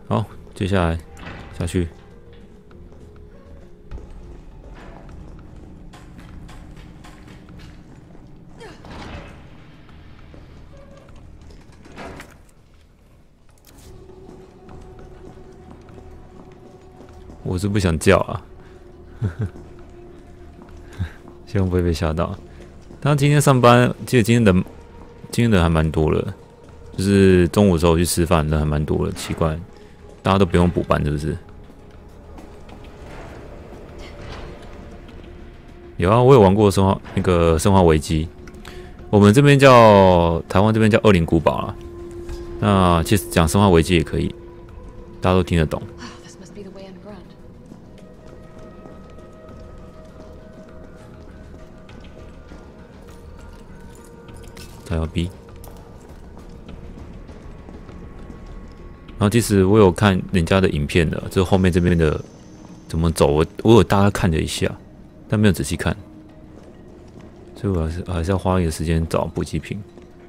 好，接下来下去。我是不想叫啊，希望不会被吓到。他今天上班，记得今天人还蛮多的，就是中午的时候我去吃饭，人还蛮多的，奇怪，大家都不用补班是不是？有啊，我有玩过生化危机，我们这边叫台湾这边叫恶灵古堡啊。那其实讲生化危机也可以，大家都听得懂。他要 B， 然后其实我有看人家的影片的，就是后面这边的怎么走，我有大概看了一下，但没有仔细看，所以我还是要花一个时间找补给品。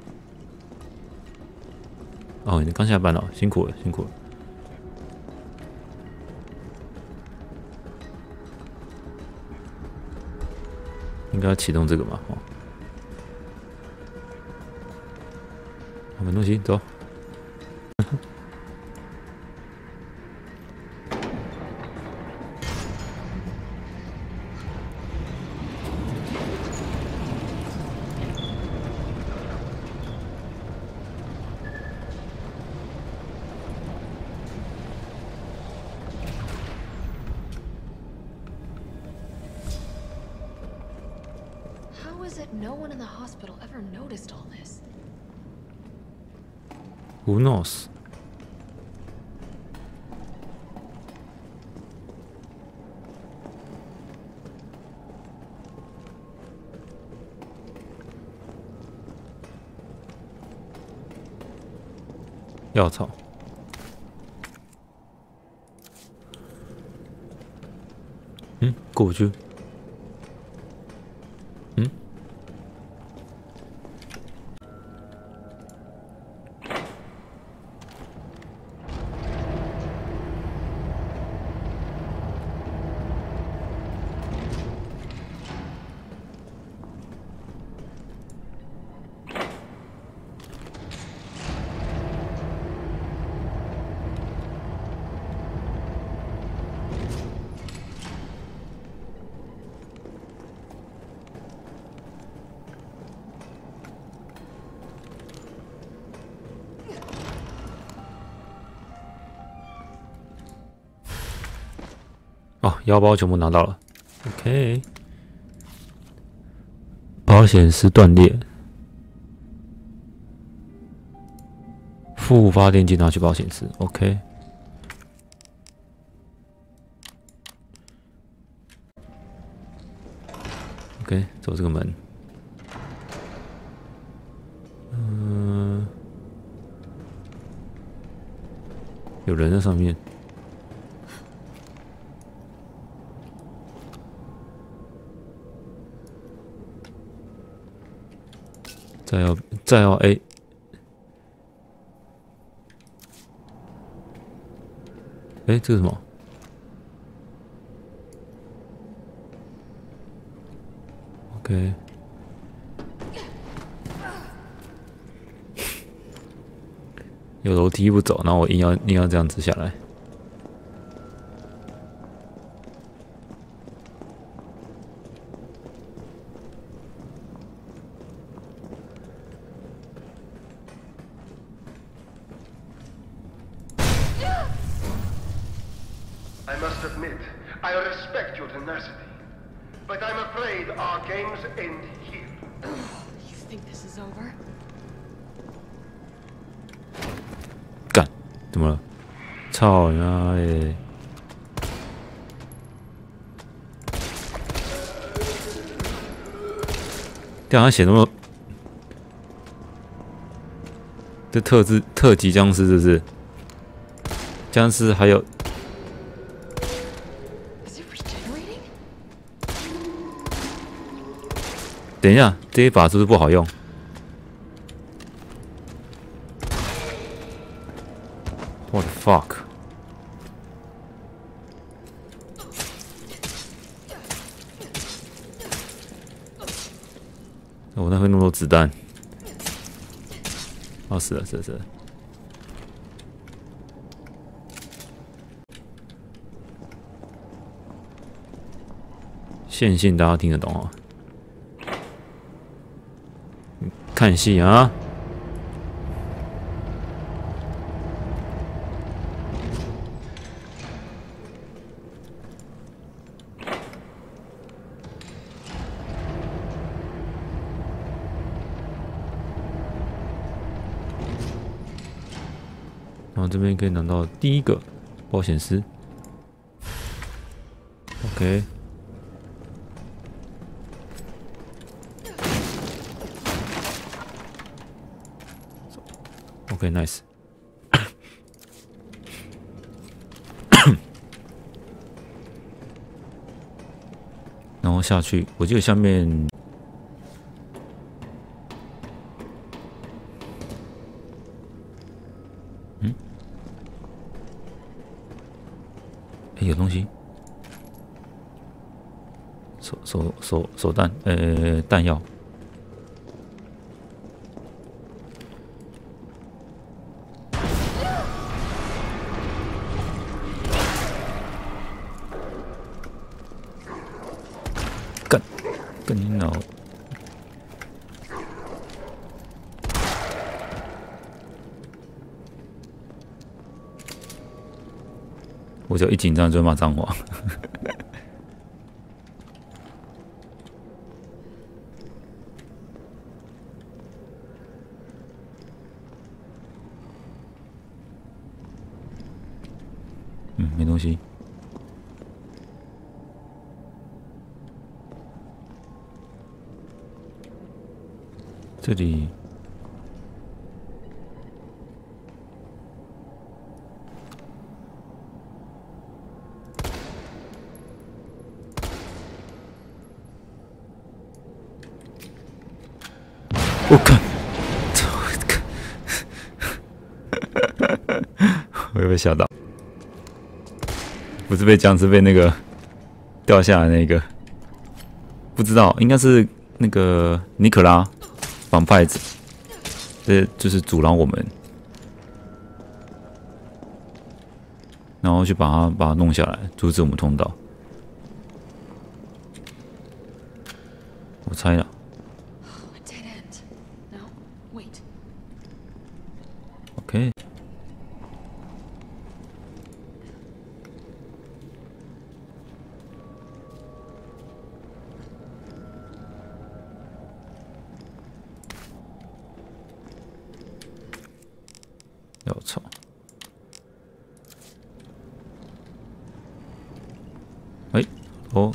哦，你刚下班了，辛苦了，辛苦了。应该要启动这个嘛？哦，买东西走。 No one in the hospital ever noticed all this. Who knows? 药草。过去。哦，腰包全部拿到了。OK， 保险丝断裂，副发电机拿去保险丝。OK， 走这个门。有人在上面。再要 A， 这是什么 ？OK， 有楼梯不走，然后我硬要这样子下来。 I must admit, I respect your tenacity, but I'm afraid our games end here. You think this is over? 干，怎么了？操你妈嘞！干啥写那么？这特级僵尸是不是？僵尸还有。等一下，这一把是不是不好用 ？What the fuck？ 哦，那会那么多子弹。哦，死了。线性大家听得懂哦？看戏啊！然后这边可以拿到第一个保险丝。OK。OK，nice。然后下去，我记得下面，有东西，手弹，弹药。干你脑！我只要一紧张就会骂脏话。没东西。这里，我靠！我有被吓到，不是被僵尸，被那个掉下来那个，不知道，应该是那个尼可拉。绑派子，这就是阻挠我们，然后去把它弄下来，阻止我们通道。我猜了。OK。要操！哦，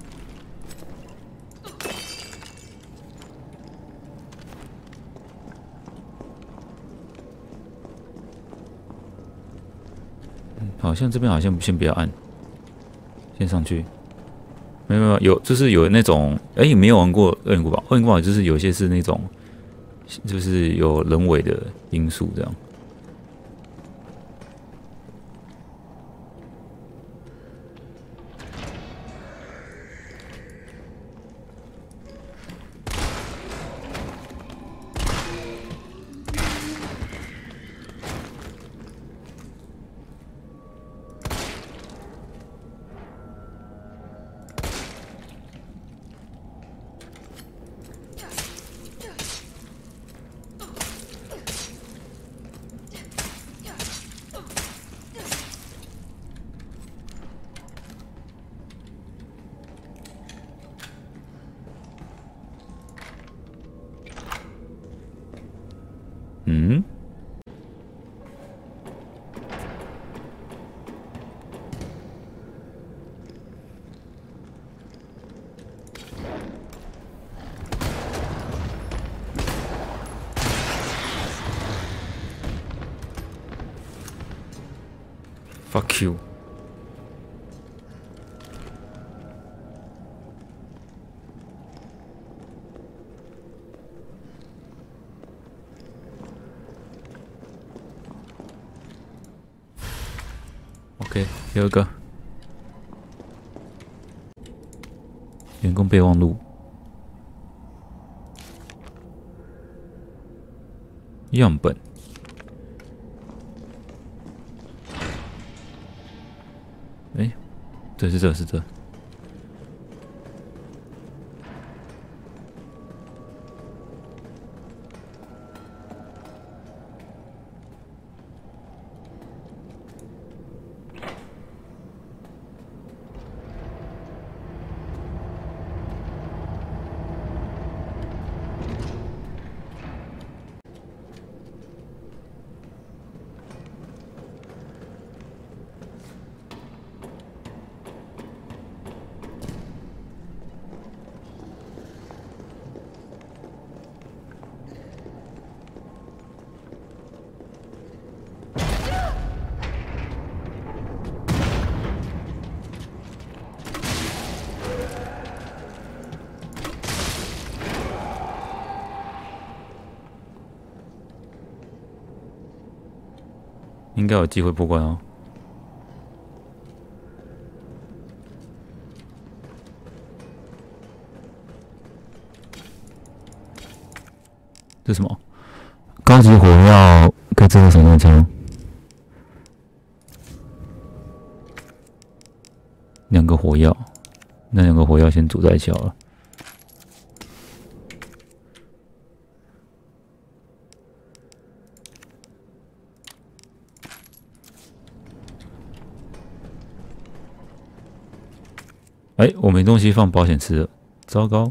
好像这边好像先不要按，先上去。没有，就是有那种，没有玩过恶灵古堡。恶灵古堡就是有些是那种，就是有人为的因素这样。Fuck you！ OK， 第二个员工备忘录。 样本。哎，对，是这。应该有机会破关哦。这是什么？高级火药可以制作手动枪。2个火药，那2个火药先组在一起好了。哎，我没东西放保险丝了，糟糕！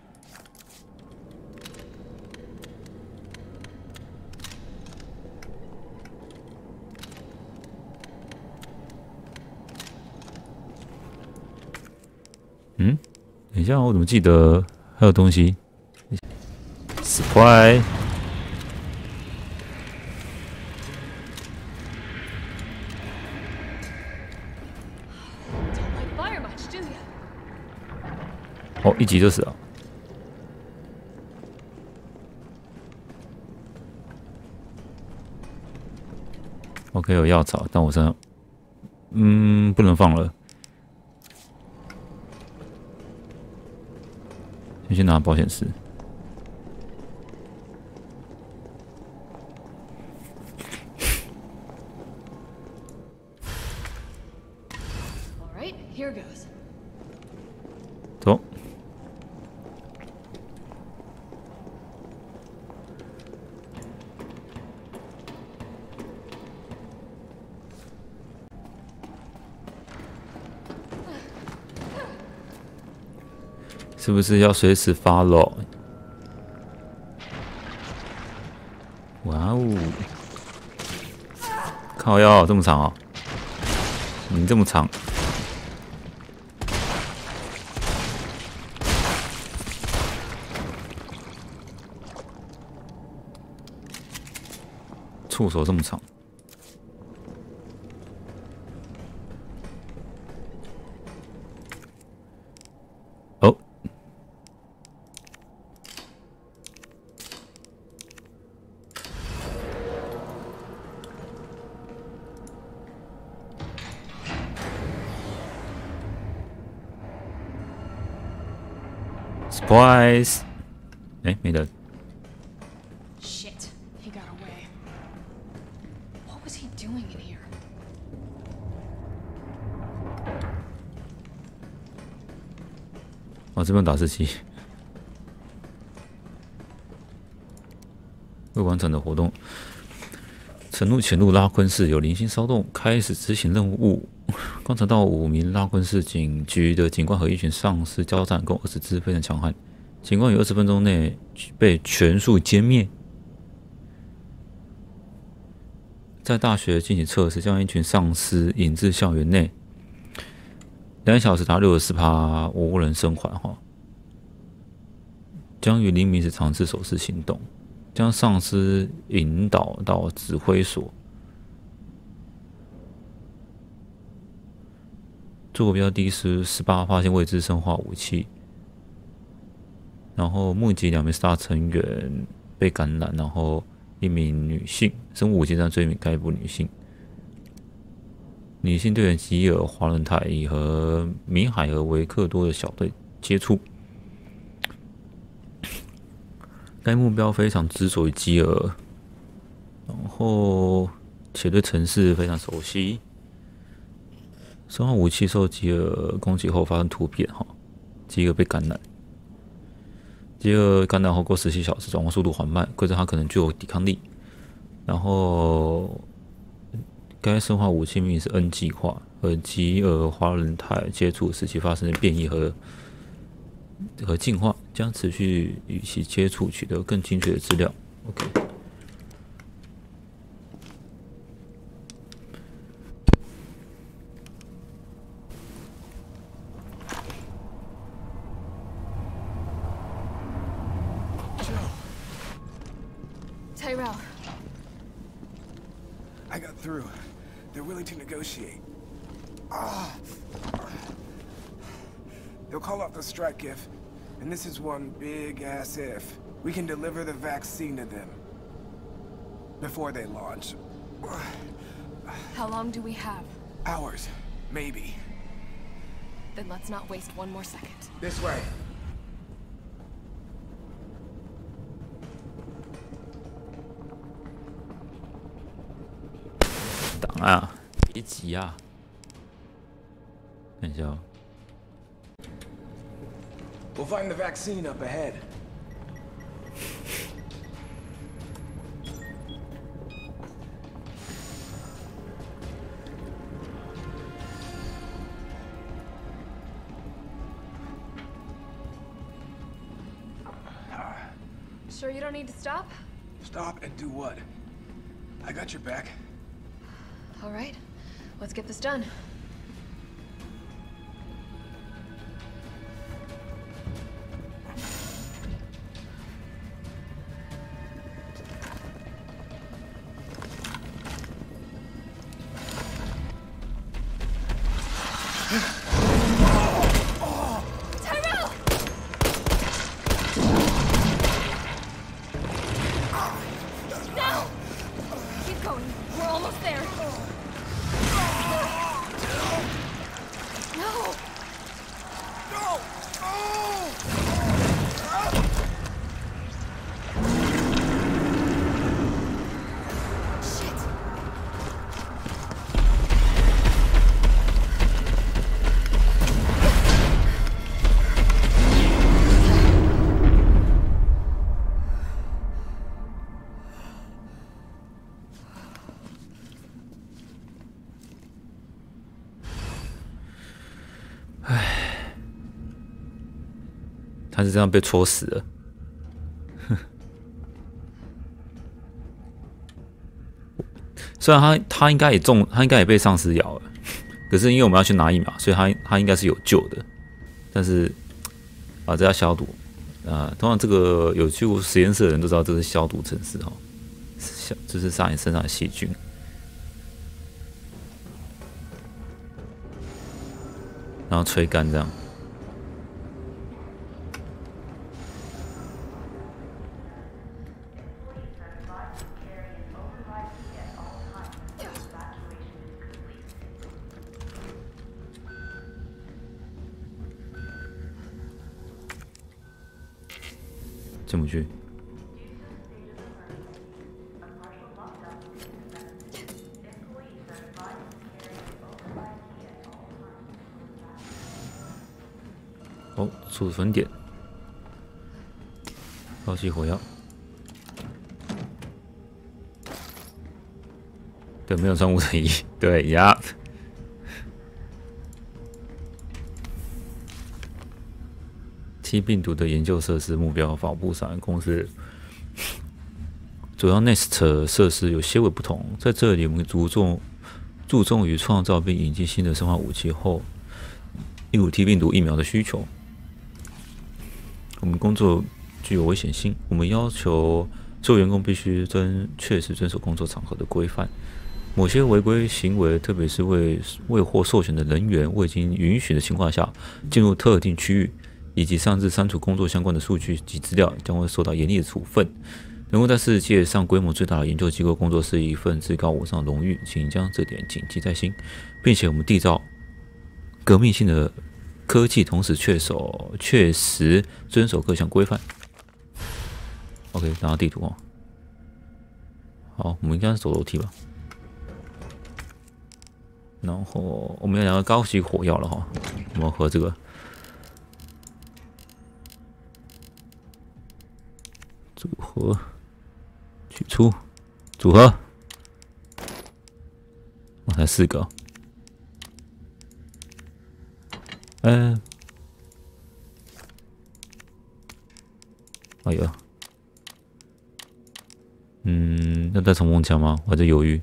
等一下，我怎么记得还有东西 ？Supply。哦，一击就死了。OK， 有药草，但我身上，不能放了。先拿保险丝。走。是不是要随时 follow？ 哇哦！靠腰这么长哦，你这么长，触手这么长。哦。Surprise！ 哎，没人。 Shit, he got away. What was he doing in here? 哦，这边打字机。未完成的活动。沉入潜入拉昆市，有零星骚动，开始执行任务。观察到5名拉昆市警局的警官和一群丧尸交战，共20只，非常强悍。警官于20分钟内被全数歼灭。在大学进行测试，将一群丧尸引至校园内，2小时达64%无人生还。将于黎明时尝试手势行动，将丧尸引导到指挥所。坐标低时18发现未知生化武器，然后目击2名 STAR 成员被感染，然后1名女性生物武器站追该部女性。女性队员吉尔·华伦泰已和米海尔·维克多的小队接触。该目标非常执着于吉尔， 然后且对城市非常熟悉。生化武器受吉尔攻击后发生突变，吉尔被感染。吉尔感染后过17小时，转换速度缓慢，可是他可能具有抵抗力。然后，该生化武器命名是 N 计划，和吉尔华人态接触使其发生变异和进化，将持续与其接触，取得更精确的资料。OK。 Tyrell. I got through. They're willing to negotiate. They'll call off the strike if, and this is one big-ass if, we can deliver the vaccine to them. Before they launch. How long do we have? Hours. Maybe. Then let's not waste one more second. This way. 档啊，别急啊，看一下哦。 We'll find the vaccine up ahead. Sure you don't need to stop? Stop and do what? I got your back. All right, let's get this done. Tyrell! Now! Keep going. We're almost there. No! Shit! 他是这样被戳死的。虽然他应该也中，他应该也被丧尸咬了，可是因为我们要去拿疫苗，所以他应该是有救的。但是这要消毒通常这个有去过实验室的人都知道这是消毒程式就是杀你身上的细菌。然后吹干这样。进不去。哦，储存点，高级火药。对，没有穿无尘衣。对呀。T 病毒的研究设施目标法务部商业公司主要 Nest 设施有些微不同，在这里我们注重于创造并引进新的生化武器后，例如 T 病毒疫苗的需求。我们工作具有危险性，我们要求所有员工必须确实遵守工作场合的规范。某些违规行为，特别是未获授权的人员未经允许的情况下进入特定区域，以及擅自删除工作相关的数据及资料，将会受到严厉的处分。能够在世界上规模最大的研究机构工作是一份至高无上的荣誉，请将这点谨记在心，并且我们缔造革命性的科技，同时确实遵守各项规范。OK， 拿到地图哦。 好，我们应该是走楼梯吧。然后我们有2个高级火药了哈，我们喝这个组合取出组合，我才4个。哎呀，要带冲锋枪吗？我还在犹豫。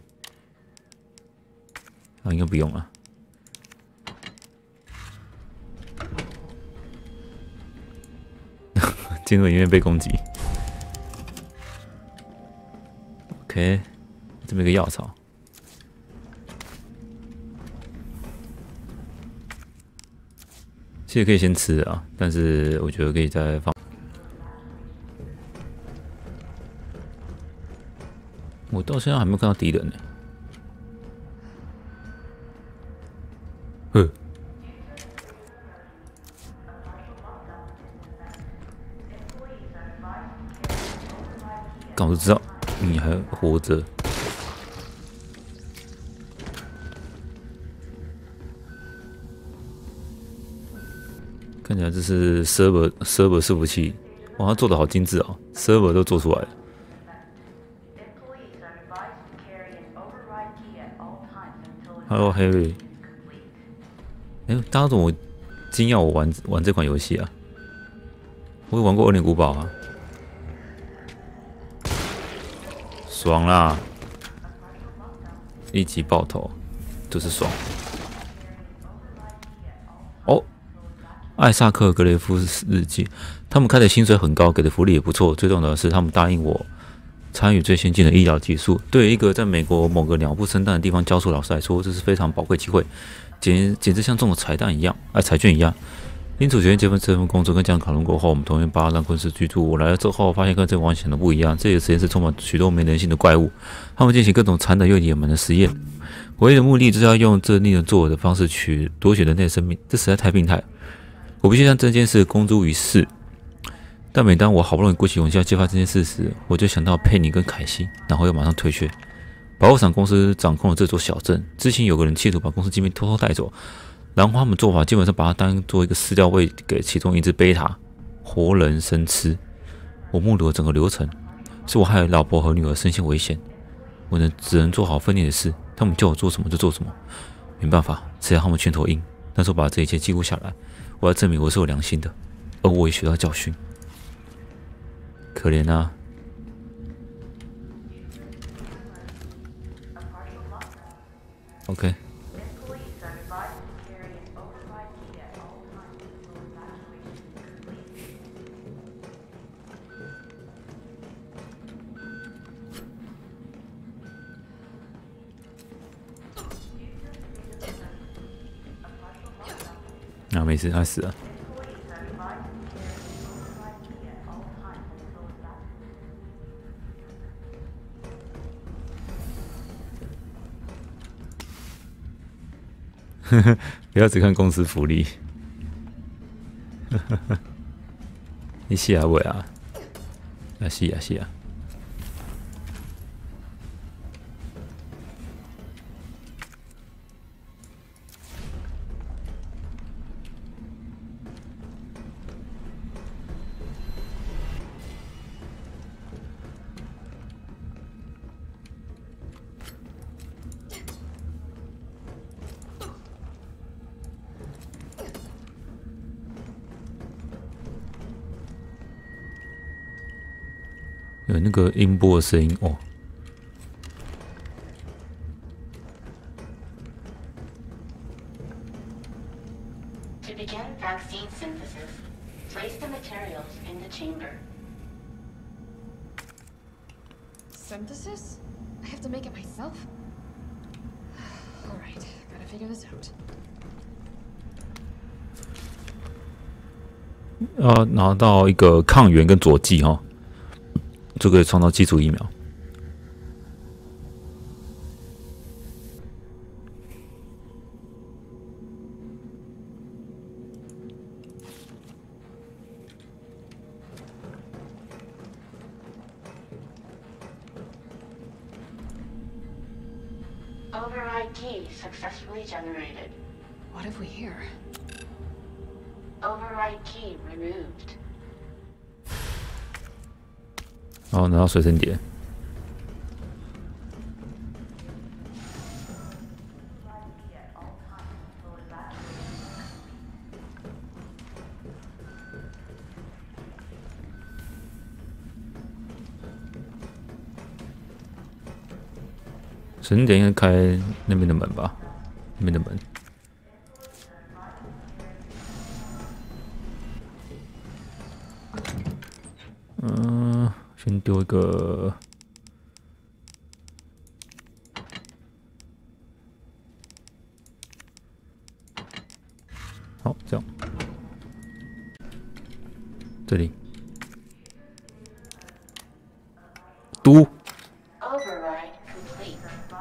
啊，应该不用了。进入里面被攻击。OK， 这边有个药草。其实可以先吃啊，但是我觉得可以再放。我到现在还没有看到敌人呢。刚我就知道你还活着。看起来这是 server 伺服器，哇，它做的好精致哦 ，server 都做出来了。Hello Harry， 大家怎么惊讶我玩这款游戏啊？我有玩过《恶灵古堡》啊，爽啦！一击爆头，就是爽。哦，艾萨克·格雷夫日记，他们开的薪水很高，给的福利也不错，最重要的是他们答应我参与最先进的医疗技术。对于一个在美国某个鸟不生蛋的地方教书老师来说，这是非常宝贵机会，简直像中了彩券一样。因此，决定这份工作跟家人讨论过后，我们同意巴兰昆斯居住。我来了之后，发现跟这完全的不一样。这里的实验室充满许多没人性的怪物，他们进行各种残忍又野蛮的实验，唯一的目的就是要用这令人作呕的方式去夺取人类的生命。这实在太病态。我必须将这件事公诸于世。但每当我好不容易鼓起勇气要揭发这件事时，我就想到佩妮跟凯西，然后又马上退却。保护伞公司掌控了这座小镇，之前有个人企图把公司机密偷偷带走。然后他们做法基本上把它当做一个饲料喂给其中一只贝塔，活人生吃。我目睹了整个流程，是我害老婆和女儿身陷危险。我只能做好分内的事，他们叫我做什么就做什么。没办法，只要他们拳头硬。但是我把这一切记录下来，我要证明我是有良心的，而我也学到教训。可怜啊。OK。啊，没事，他死了。不要只看公司福利。你是啊，喂啊，是啊，是啊。有那个音波的声音哦。 To begin vaccine synthesis, place the materials in the chamber. Synthesis? I have to make it myself? Alright, gotta figure this out. 要拿到一个抗原跟佐剂哈，就可以创造基础疫苗。 Override key successfully generated. What have we here? Override key removed. 哦，拿到随身碟。随身碟应该开那边的门吧？那边的门。先丢一个。好，这样。这里。嘟。 Override complete.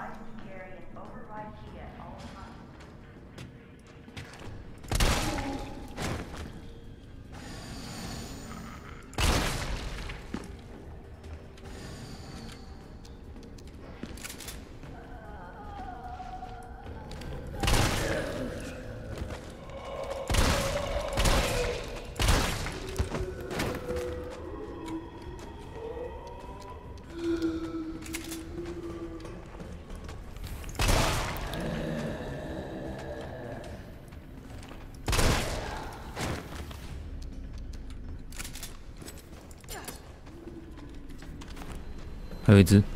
还有一只。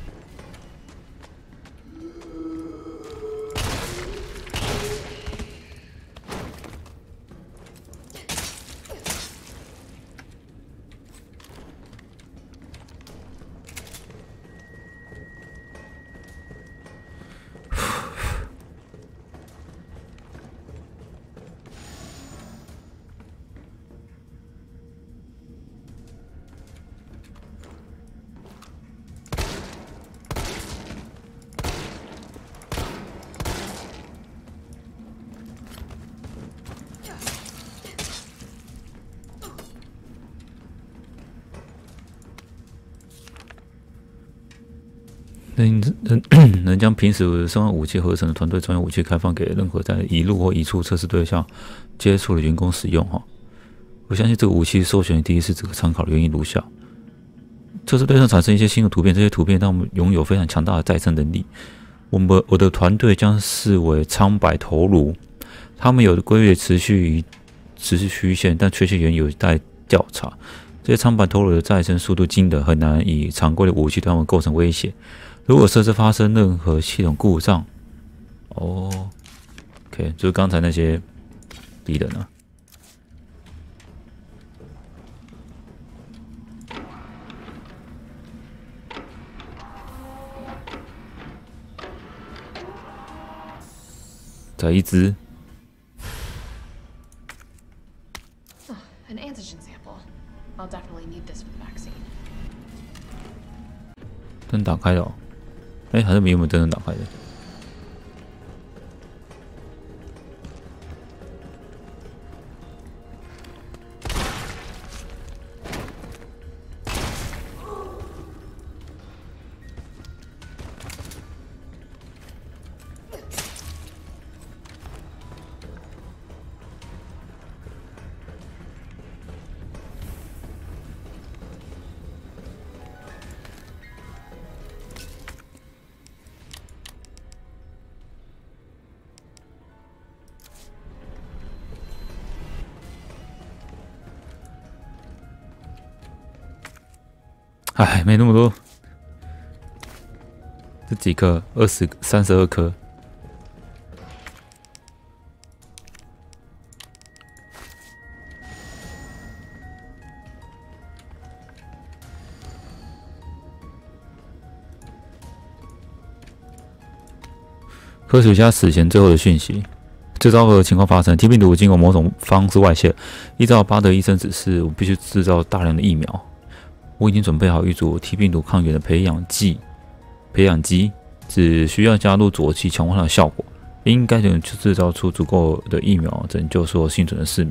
能将平时生化武器合成的团队专用武器开放给任何在移入或移出测试对象接触的员工使用哈。我相信这个武器授权第一次这个参考的原因如下：测试对象产生一些新的图片，这些图片让我们拥有非常强大的再生能力。我的团队将视为苍白头颅，他们有的规律持续曲线，但确切原因有待调查。这些苍白头颅的再生速度惊人，很难以常规的武器对他们构成威胁。如果设置发生任何系统故障，OK， 就是刚才那些敌人啊。再一只。 An antigen sample. I'll definitely need this for the vaccine. 灯打开了哦。哎，还是没有灯能打开的。哎，没那么多，这几颗32颗。科学家死前最后的讯息：这昭和情况发生，T 病毒经过某种方式外泄。依照巴德医生指示，我必须制造大量的疫苗。我已经准备好一组 T 病毒抗原的培养基，只需要加入佐剂强化它的效果，应该能制造出足够的疫苗，拯救所有幸存的市民。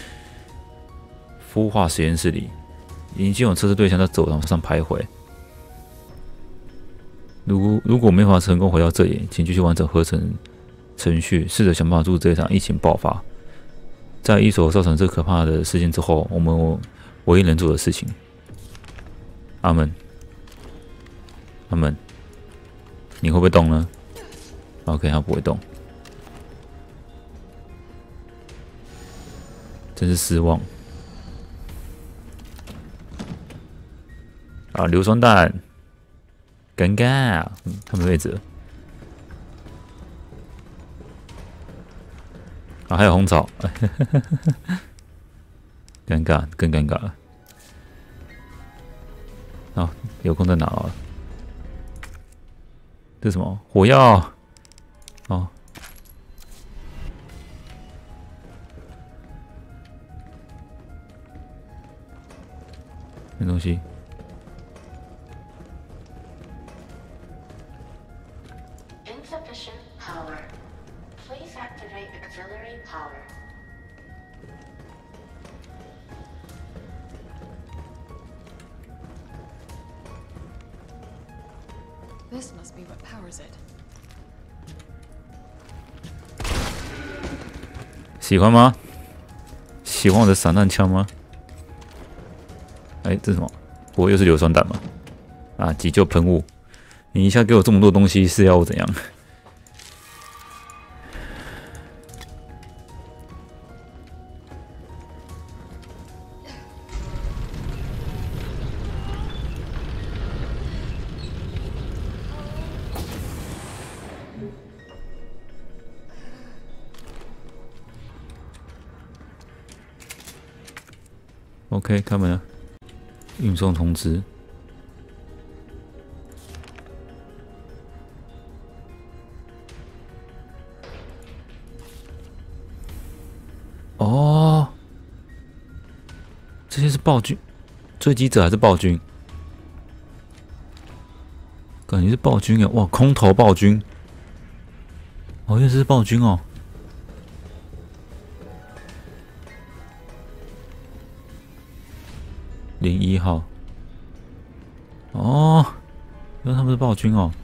孵化实验室里，已经有测试对象在走廊上徘徊。 如果没法成功回到这里，请继续完成合成程序，试着想办法阻止这一场疫情爆发。在一手造成这可怕的事件之后，我们唯一能做的事情。阿门，阿门。你会不会动呢 ？OK， 他不会动，真是失望。啊，硫酸弹，尴尬，他们位置。啊，还有红草，尴尬，更尴尬了。好，有空再拿啊。这是什么？火药。哦。没东西。 Insufficient power. Please activate auxiliary power. This must be what powers it. 喜欢吗？喜欢我的散弹枪吗？哎，这是什么？不会又是硫酸弹吗？啊，急救喷雾！你一下给我这么多东西，是要我怎样？OK， 开门了。运送通知。哦，这些是暴君，追击者还是暴君？感觉是暴君啊！哇，空投暴君。哦，原来是暴君哦。01号，哦，原来他们是暴君哦。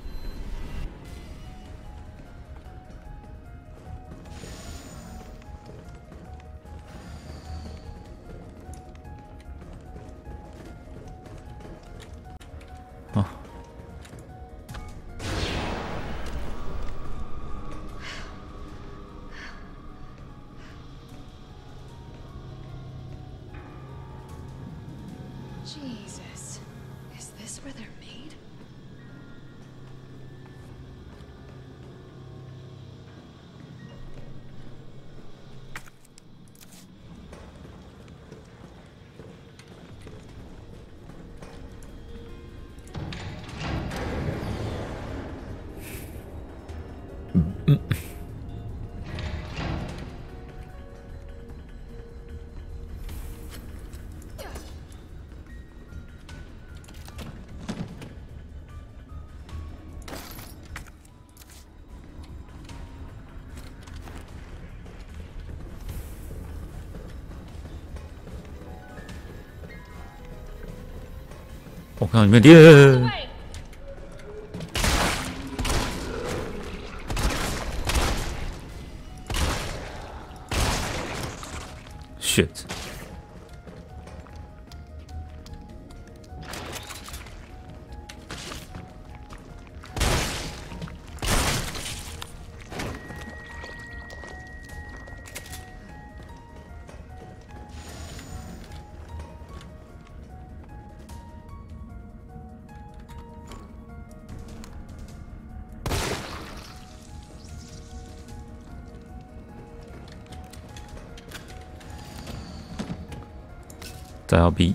啊， Jesus. Is this where they're made? 我看到里面电。Shit！ 再要 B，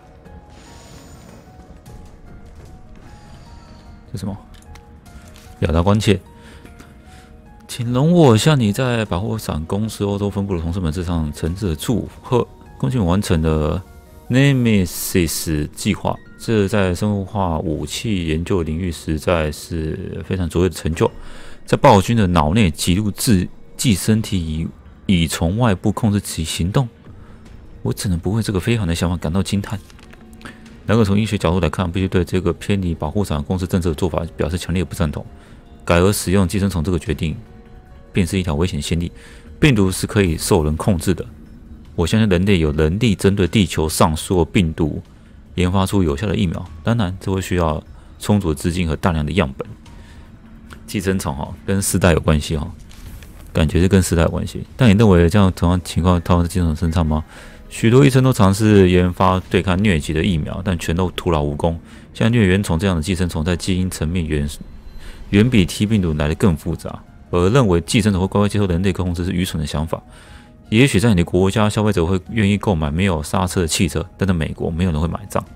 这什么？表达关切，请容我向你在百货伞公司欧洲分部的同事们致上诚挚的祝贺。恭喜你完成了 Nemesis 计划，这在生化武器研究领域实在是非常卓越的成就。在暴君的脑内记录寄生体，以从外部控制其行动。我只能不为这个非凡的想法感到惊叹。 然而从医学角度来看，必须对这个偏离保护伞公司政策的做法表示强烈不赞同。改而使用寄生虫这个决定，便是一条危险先例。病毒是可以受人控制的，我相信人类有能力针对地球上所有病毒研发出有效的疫苗。当然，这会需要充足的资金和大量的样本。寄生虫跟世代有关系感觉是跟世代有关系。但你认为这样同样情况套用在寄生虫身上吗？许多医生都尝试研发对抗疟疾的疫苗，但全都徒劳无功。像疟原虫这样的寄生虫，在基因层面远比 T 病毒来得更复杂。而认为寄生虫会乖乖接受人类控制是愚蠢的想法。也许在你的国家，消费者会愿意购买没有刹车的汽车，但在美国，没有人会买账。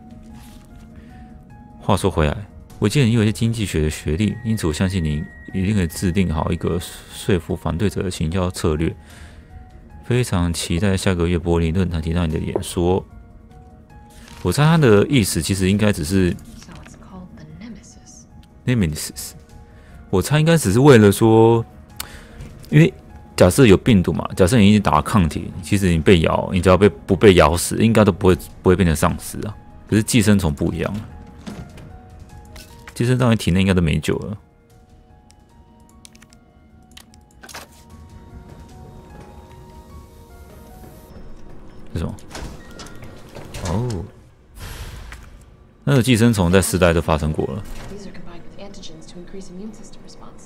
话说回来，我记得你有一些经济学的学历，因此我相信你一定可以制定好一个说服反对者的行销策略。非常期待下个月柏林论坛提到你的演说。我猜他的意思其实应该只是 So it's called the Nemesis. Nemesis。我猜应该只是为了说，因为假设有病毒嘛，假设你已经打了抗体，其实你被咬，你只要不被咬死，应该都不会变成丧尸啊。可是寄生虫不一样，寄生到你体内应该都没救了。是什么？哦，那个寄生虫在世代都发生过了。 These are combined with antigens to increase immune system response.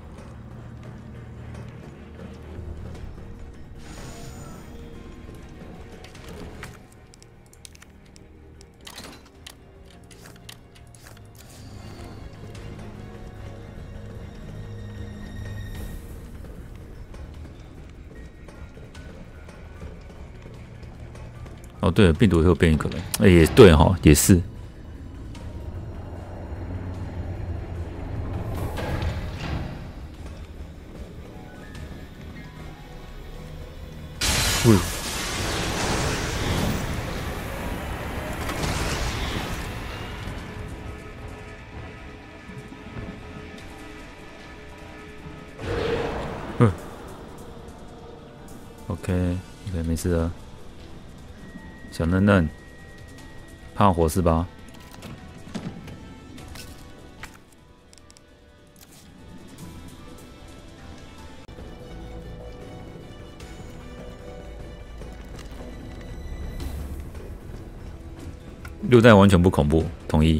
哦，对了，病毒也会变异可能，也对也是。OK， 没事了。小嫩嫩，怕火是吧？6代完全不恐怖，同意。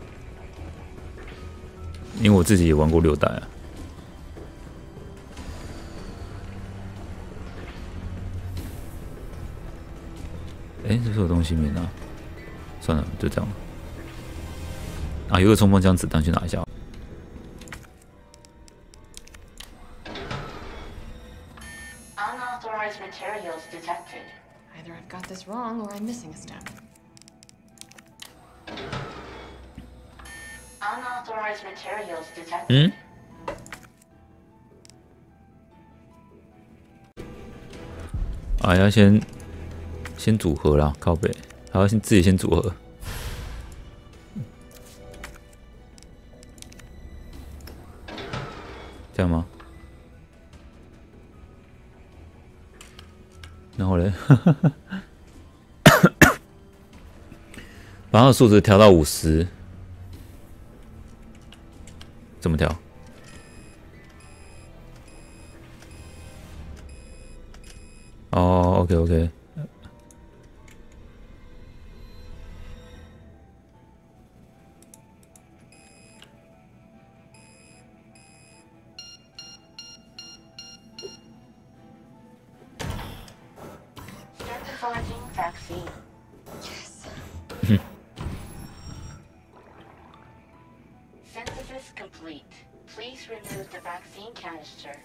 因为我自己也玩过6代啊。哎，这是有东西没拿，算了，就这样。啊，有个冲锋枪子弹去拿一下。 Unauthorized materials detected. Either I've got this wrong or I'm missing a step. Unauthorized materials detected. 啊，要先组合啦，靠北，还要自己先组合。这样吗？然后嘞，把它的数值调到50，怎么调？哦，OK。 Synthesizing vaccine. Yes. Synthesis complete. Please remove the vaccine canister.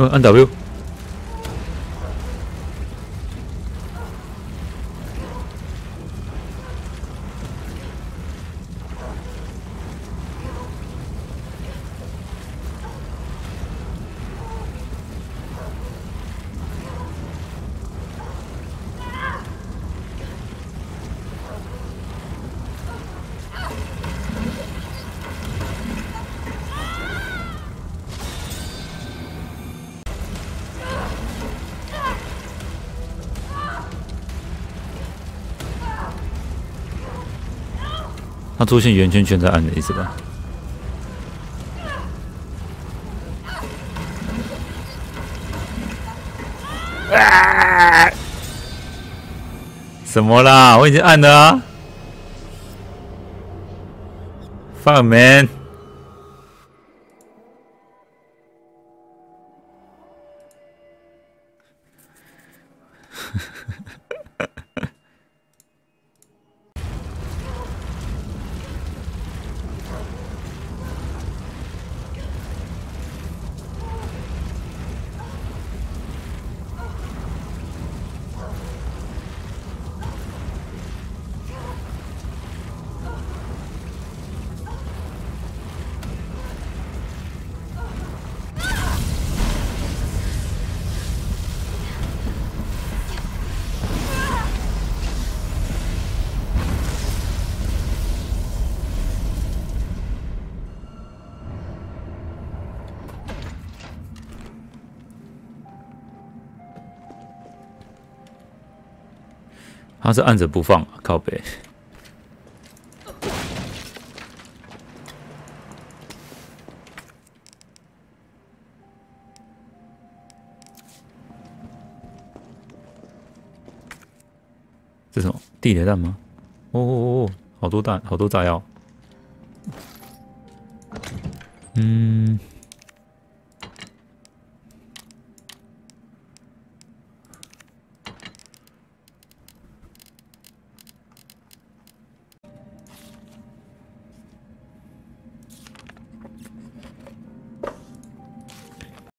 按 W。它出现圆圈圈在按的意思吧？啊！什么啦？我已经按了啊 ！Fuck man！他是按着不放，靠北。这是什么？地雷弹吗？哦，好多弹，好多炸药。嗯。